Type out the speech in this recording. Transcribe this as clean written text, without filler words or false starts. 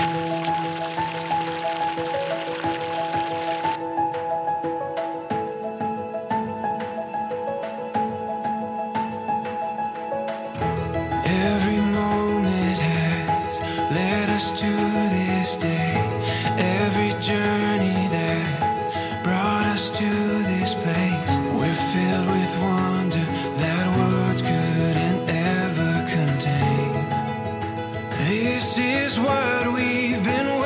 Every moment has led us to this day. Every journey that brought us to this place. We're filled with wonder that words couldn't ever contain. This is what we've been